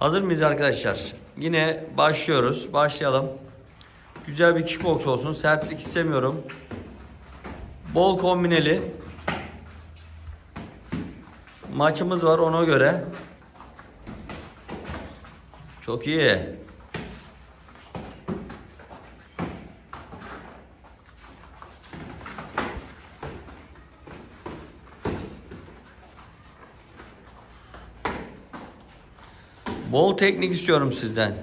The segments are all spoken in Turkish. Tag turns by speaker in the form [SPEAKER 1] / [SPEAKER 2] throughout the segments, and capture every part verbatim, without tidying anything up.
[SPEAKER 1] Hazır mıyız arkadaşlar? Yine başlıyoruz. Başlayalım. Güzel bir kickbox olsun. Sertlik istemiyorum. Bol kombineli. Maçımız var ona göre. Çok iyi. Bol teknik istiyorum sizden.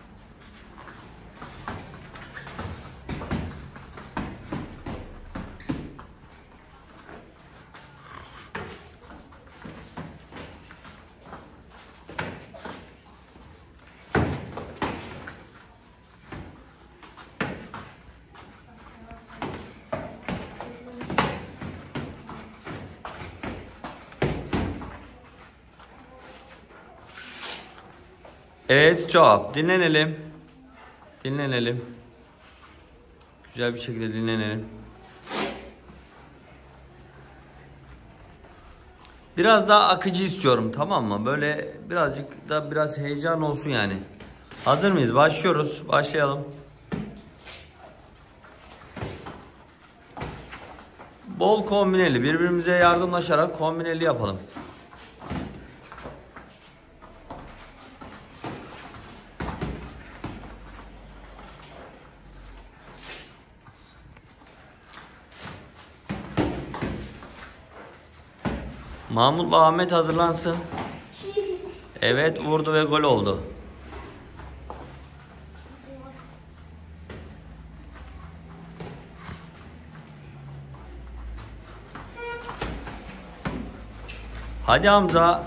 [SPEAKER 1] Evet, çok. Dinlenelim. Dinlenelim. Güzel bir şekilde dinlenelim. Biraz daha akıcı istiyorum, tamam mı? Böyle birazcık da biraz heyecan olsun yani. Hazır mıyız? Başlıyoruz. Başlayalım. Bol kombineli. Birbirimize yardımlaşarak kombineli yapalım. Mahmut'la Ahmet hazırlansın. Evet, vurdu ve gol oldu. Hadi Hamza.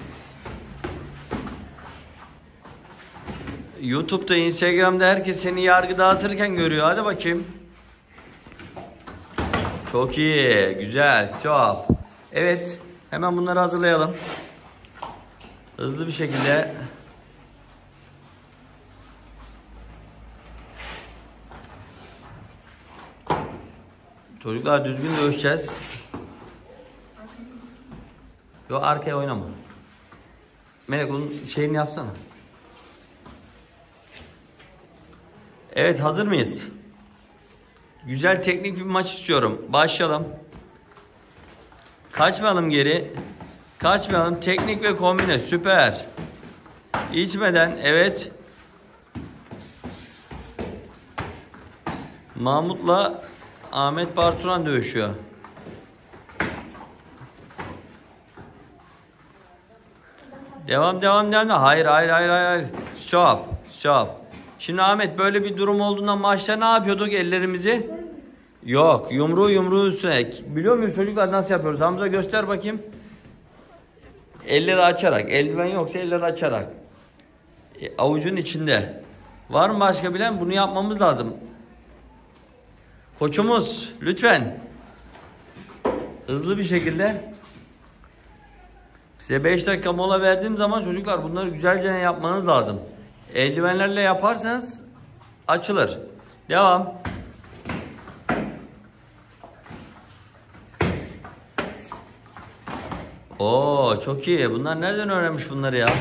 [SPEAKER 1] YouTube'da, Instagram'da herkes seni yargı dağıtırken görüyor. Hadi bakayım. Çok iyi. Güzel. Stop. Evet. Hemen bunları hazırlayalım. Hızlı bir şekilde. Çocuklar düzgün dövüşeceğiz. Yok, arkaya oynama. Melek onun şeyini yapsana. Evet, hazır mıyız? Güzel teknik bir maç istiyorum. Başlayalım. Kaçmayalım geri. Kaçmayalım. Teknik ve kombine. Süper. İçmeden. Evet. Mahmut'la Ahmet Barturan dövüşüyor. Devam devam devam. Hayır hayır hayır hayır. Stop. Stop. Şimdi Ahmet, böyle bir durum olduğunda maçta ne yapıyorduk ellerimizi? Yok. Yumruğu yumruğu üstüne. Biliyor muyuz çocuklar nasıl yapıyoruz? Hamza göster bakayım. Elleri açarak. Eldiven yoksa elleri açarak. E, avucun içinde. Var mı başka bilen? Bunu yapmamız lazım. Koçumuz lütfen. Hızlı bir şekilde. Size beş dakika mola verdiğim zaman çocuklar bunları güzelce yapmanız lazım. Eldivenlerle yaparsanız açılır. Devam. Oo, çok iyi. Bunlar nereden öğrenmiş bunları ya?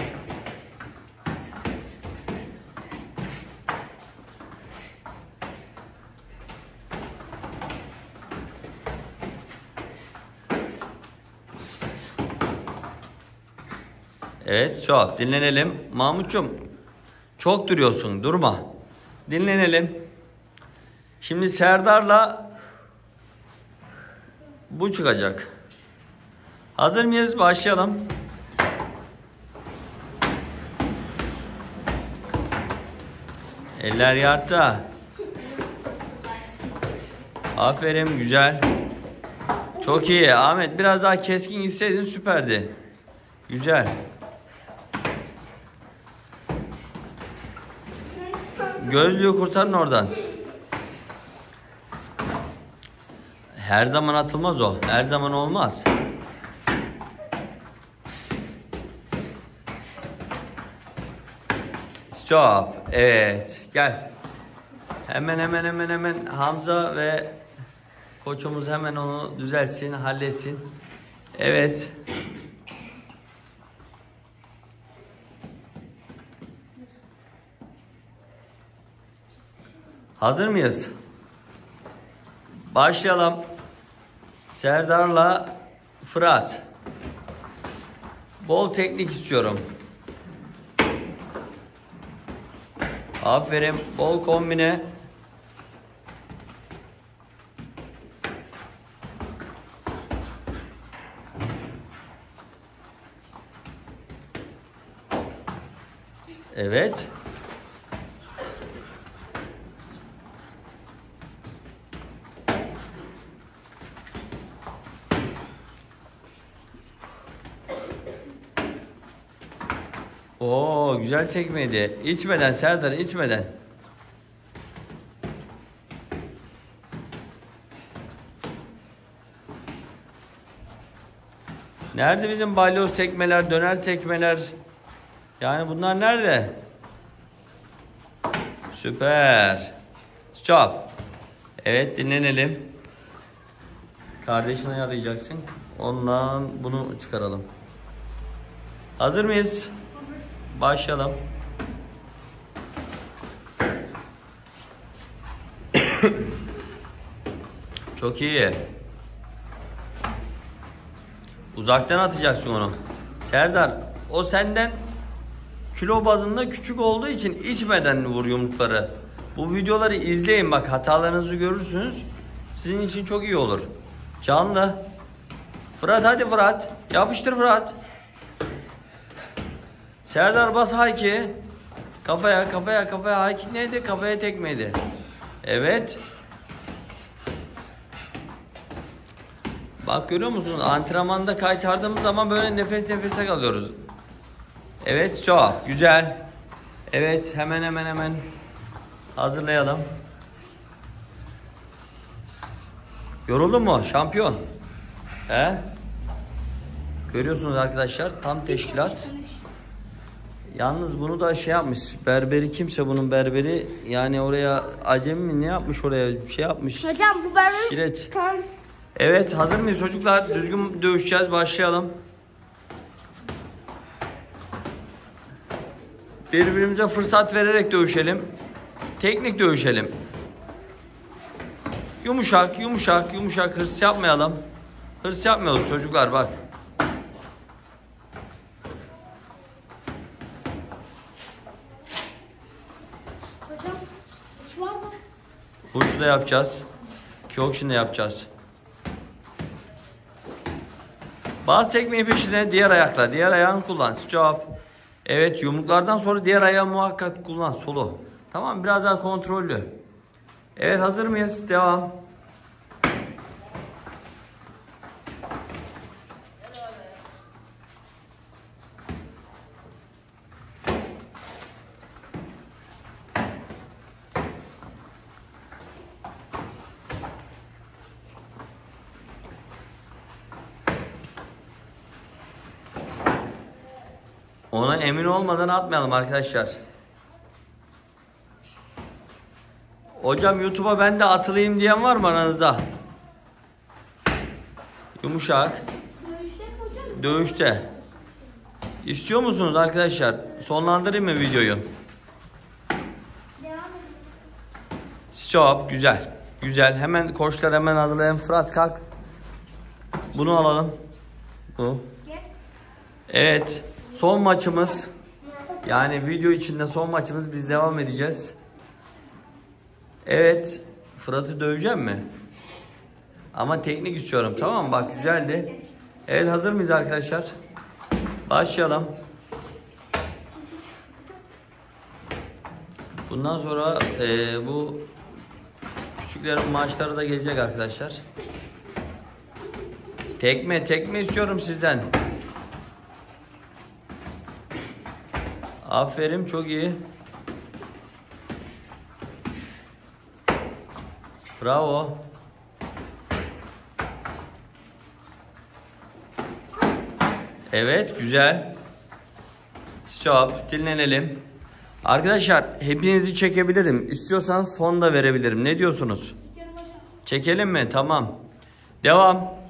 [SPEAKER 1] Evet, çok. Dinlenelim. Mahmut'cum, çok duruyorsun. Durma. Dinlenelim. Şimdi Serdar'la bu çıkacak. Hazır mıyız? Başlayalım. Eller yarta. Aferin, güzel. Çok iyi. Ahmet, biraz daha keskin gitseydin süperdi. Güzel. Gözlüğü kurtarın oradan. Her zaman atılmaz o. Her zaman olmaz. Stop. Evet. Gel. Hemen hemen hemen hemen Hamza ve koçumuz hemen onu düzeltsin, halletsin. Evet. Hazır mıyız? Başlayalım. Serdar'la Fırat. Bol teknik istiyorum. Aferin. Bol kombine. Evet. Oo, güzel çekmeydi. İçmeden Serdar, içmeden. Nerede bizim balyoz tekmeler, döner tekmeler? Yani bunlar nerede? Süper. Stop. Evet, dinlenelim. Kardeşini ayarlayacaksın. Ondan bunu çıkaralım. Hazır mıyız? Başlayalım. Çok iyi. Uzaktan atacaksın onu. Serdar, o senden kilo bazında küçük olduğu için içmeden vur yumrukları. Bu videoları izleyin, bak hatalarınızı görürsünüz. Sizin için çok iyi olur. Canlı. Fırat, hadi Fırat. Yapıştır Fırat. Serdar, bas hayki. Kafaya, kafaya, kafaya. Hayki neydi? Kafaya tekmeydi. Evet. Bak görüyor musunuz? Antrenmanda kaytardığımız zaman böyle nefes nefese kalıyoruz. Evet, çok güzel. Evet, hemen hemen hemen hazırlayalım. Yoruldun mu şampiyon? He? Görüyorsunuz arkadaşlar, tam teşkilat. Yalnız bunu da şey yapmış. Berberi kimse, bunun berberi yani oraya acemi mi ne yapmış, oraya bir şey yapmış.
[SPEAKER 2] Hocam bu berberi.
[SPEAKER 1] Şiret. Evet, hazır mıyız çocuklar? Düzgün dövüşeceğiz. Başlayalım. Birbirimize fırsat vererek dövüşelim. Teknik dövüşelim. Yumuşak, yumuşak, yumuşak. Hırs yapmayalım. Hırs yapmayalım çocuklar, bak.
[SPEAKER 2] Hocam uç var mı?
[SPEAKER 1] Uçlu da yapacağız. Kyokushin de yapacağız. Bas tekmeyi peşine, diğer ayakla. Diğer ayağını kullan. Stop. Evet, yumruklardan sonra diğer ayağı muhakkak kullan. Solo. Tamam, biraz daha kontrollü. Evet, hazır mıyız? Devam. Ona emin olmadan atmayalım arkadaşlar. Hocam YouTube'a ben de atılayım diyen var mı aranızda? Yumuşak.
[SPEAKER 2] Dövüşte mi hocam?
[SPEAKER 1] Dövüşte. İstiyor musunuz arkadaşlar? Sonlandırayım mı videoyu?
[SPEAKER 2] Devam edin.
[SPEAKER 1] Stop. Güzel. Güzel. Hemen koçlar hemen hazırlayın. Fırat kalk. Bunu alalım. Bu.
[SPEAKER 2] Gel.
[SPEAKER 1] Evet. Son maçımız. Yani video içinde son maçımız. Biz devam edeceğiz. Evet. Fırat'ı döveceğim mi? Ama teknik istiyorum. Tamam mı? Bak güzeldi. Evet, hazır mıyız arkadaşlar? Başlayalım. Bundan sonra e, bu küçüklerin maçları da gelecek arkadaşlar. Tekme tekme istiyorum sizden. Aferin, çok iyi. Bravo. Evet, güzel. Stop. Dinlenelim. Arkadaşlar hepinizi çekebilirim. İstiyorsanız son da verebilirim. Ne diyorsunuz? Çekelim mi? Tamam. Devam.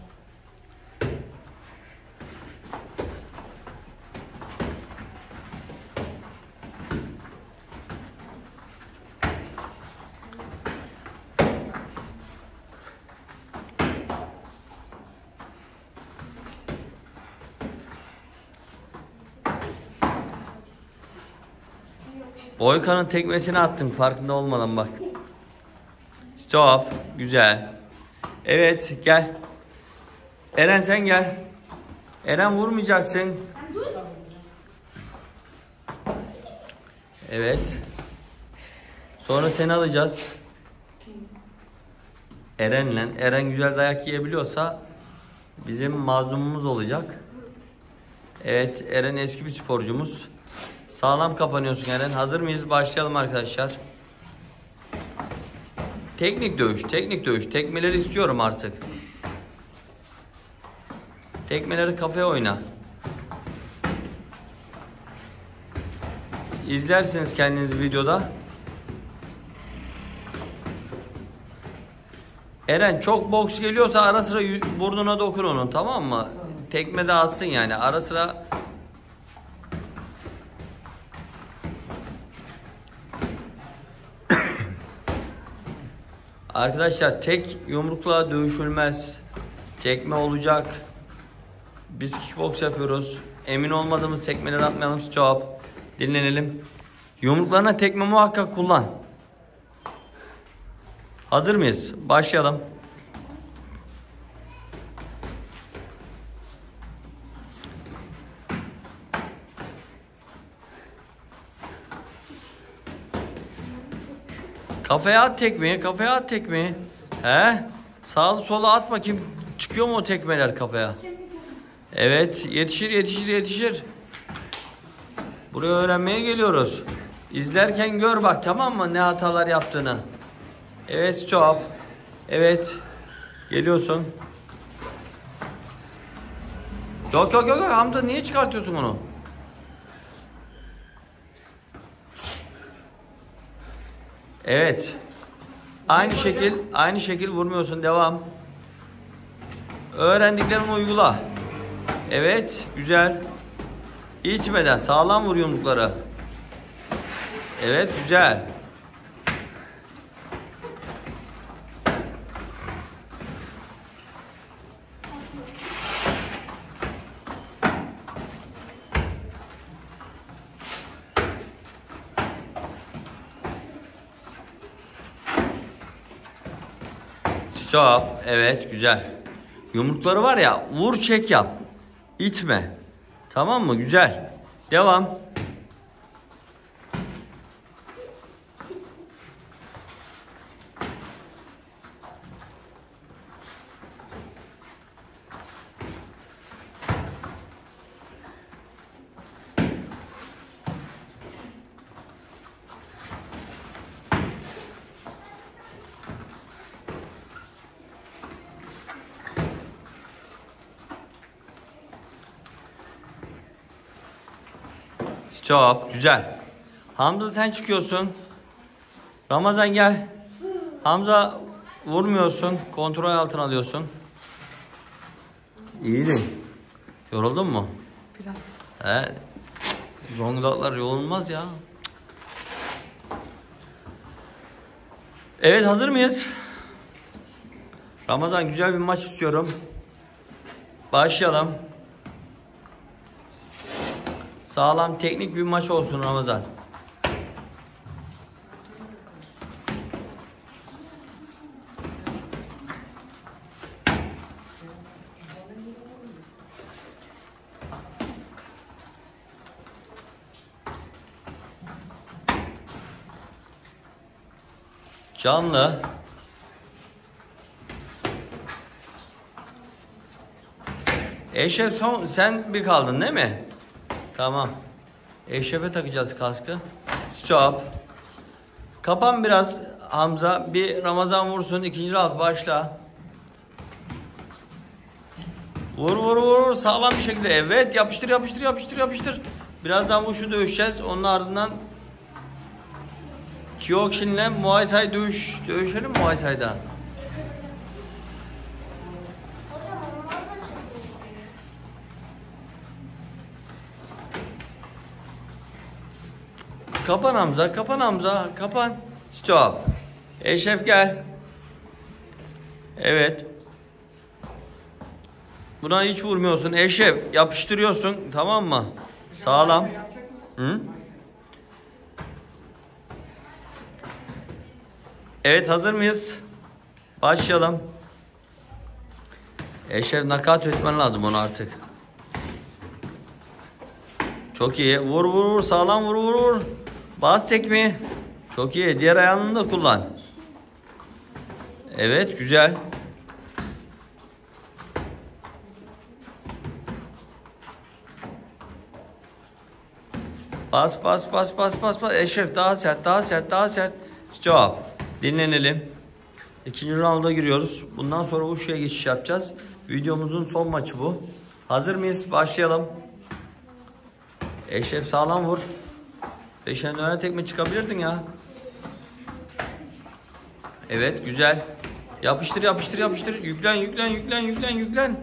[SPEAKER 1] Boykan'ın tekmesini attın farkında olmadan bak. Stop. Güzel. Evet gel. Eren sen gel. Eren vurmayacaksın.
[SPEAKER 2] Sen dur.
[SPEAKER 1] Evet. Sonra seni alacağız. Eren'le. Eren güzel dayak yiyebiliyorsa bizim mazlumumuz olacak. Evet, Eren eski bir sporcumuz. Sağlam kapanıyorsun Eren. Hazır mıyız? Başlayalım arkadaşlar. Teknik dövüş, teknik dövüş. Tekmeleri istiyorum artık. Tekmeleri kafaya oyna. İzlersiniz kendiniz videoda. Eren çok boks geliyorsa ara sıra burnuna dokun onun, tamam mı? Tekme de atsın yani ara sıra. Arkadaşlar tek yumrukla dövüşülmez. Tekme olacak. Biz kickbox yapıyoruz. Emin olmadığımız tekmeleri atmayalım. Stop. Dinlenelim. Yumruklarına tekme muhakkak kullan. Hazır mıyız? Başlayalım. Kafaya at tekmeyi, kafaya at tekmeyi. He? Sağa sola at bakayım. Çıkıyor mu o tekmeler kafaya? Evet, yetişir, yetişir, yetişir. Buraya öğrenmeye geliyoruz. İzlerken gör bak, tamam mı, ne hatalar yaptığını. Evet, stop. Evet. Geliyorsun. Yok yok yok Hamza, niye çıkartıyorsun onu? Evet. Aynı şekil, aynı şekil vurmuyorsun. Devam. Öğrendiklerini uygula. Evet, güzel. İçmeden sağlam vur yumrukları. Evet, güzel. Stop. Evet, güzel. Yumrukları var ya, vur çek yap. İtme. Tamam mı? Güzel. Devam. Stop. Güzel. Hamza sen çıkıyorsun. Ramazan gel. Hamza vurmuyorsun. Kontrol altına alıyorsun. İyiydi. Yoruldun mu?
[SPEAKER 3] Biraz.
[SPEAKER 1] He. Zonguldaklar yorulmaz ya. Evet, hazır mıyız? Ramazan güzel bir maç istiyorum. Başlayalım. Sağlam teknik bir maç olsun Ramazan. Canlı. Eşref son, sen bir kaldın değil mi? Tamam. Eşref'e takacağız kaskı. Stop. Kapan biraz Hamza. Bir Ramazan vursun. İkinci round başla. Vur vur vur. Sağlam bir şekilde. Evet. Yapıştır yapıştır yapıştır yapıştır. Birazdan vuruşu dövüşeceğiz. Onun ardından Kyokushin'le Muay Thai dövüş. Dövüşelim Muay Thai'da. Kapan Hamza, kapan Hamza, kapan. Stop. Eşref gel. Evet. Buna hiç vurmuyorsun. Eşref yapıştırıyorsun, tamam mı? Sağlam. Hı? Evet, hazır mıyız? Başlayalım. Eşref nakat etmen lazım onu artık. Çok iyi. Vur vur vur. Sağlam vur vur vur. Bas tekmeyi. Çok iyi. Diğer ayağını da kullan. Evet, güzel. Bas bas bas bas bas bas. Eşref daha sert, daha sert, daha sert. Stop. Dinlenelim. İkinci rounda giriyoruz. Bundan sonra Uşu'ya geçiş yapacağız. Videomuzun son maçı bu. Hazır mıyız? Başlayalım. Eşref sağlam vur. Beşen döner tekme çıkabilirdin ya. Evet, güzel. Yapıştır yapıştır yapıştır. Yüklen yüklen yüklen yüklen yüklen.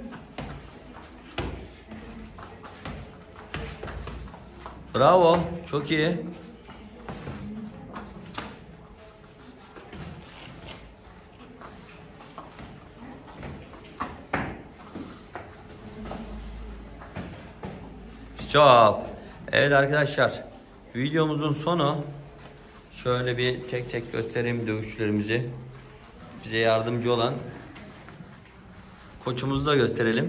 [SPEAKER 1] Bravo. Çok iyi. Stop. Evet arkadaşlar. Videomuzun sonu. Şöyle bir tek tek göstereyim dövüşçülerimizi. Bize yardımcı olan koçumuzu da gösterelim.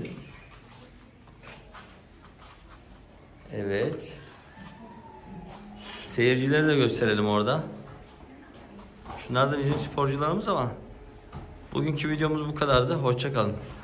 [SPEAKER 1] Evet. Seyircileri de gösterelim orada. Şunlar da bizim sporcularımız ama bugünkü videomuz bu kadardı. Hoşça kalın.